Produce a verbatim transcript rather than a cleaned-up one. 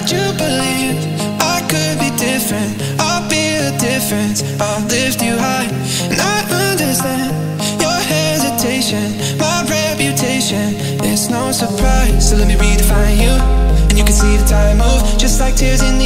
Would you believe I could be different? I'll be the difference, I'll lift you high. And I understand your hesitation, my reputation, it's no surprise. So let me redefine you, and you can see the time move, just like tears in the